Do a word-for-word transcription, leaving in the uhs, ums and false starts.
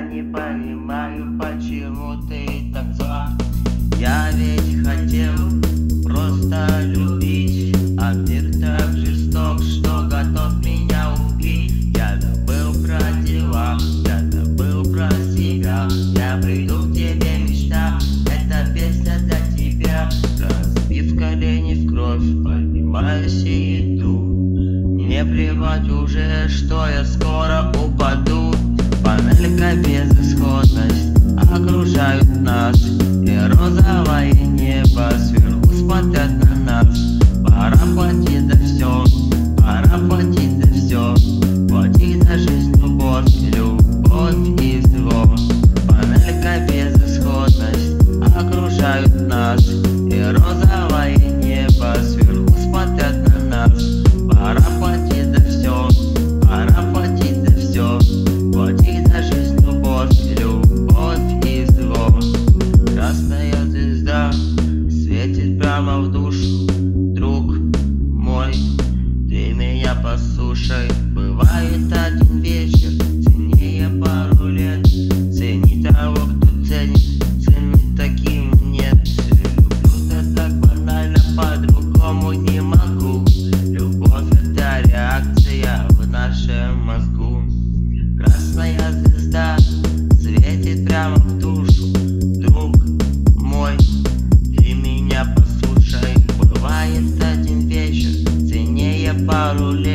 не понимаю, почему ты так зла. Я ведь хотел просто любить, а мир так жесток, что готов меня убить. Я забыл про дела, я забыл про себя. Я приду к тебе, мечта, эта песня для тебя. Разбив колени в кровь, поднимаюсь и иду. Мне плевать уже, что я скоро упаду. Панелька безысходность окружают нас, и розовое небо сверху смотрят на нас. Пора платить за все, пора платить за все. Платить за жизнь, любовь, любовь и зло. Панелька безысходность окружают нас, и розовое небо сверху смотрят на нас. Пора платить за все, пора платить за все. Платить за жизнь, любовь, любовь и зло. Красная звезда светит прямо в душу. Друг мой, ты меня послушай. Бывает один вечер ценнее пару лет. Цени того, кто ценит, ценит таким нет. Люблю-то так банально, по-другому не могу. Любовь — это реакция в нашем мозгу. Красная звезда светит прямо в душу. Друг мой, ты меня послушай. Бывает один вечер ценнее пару лет.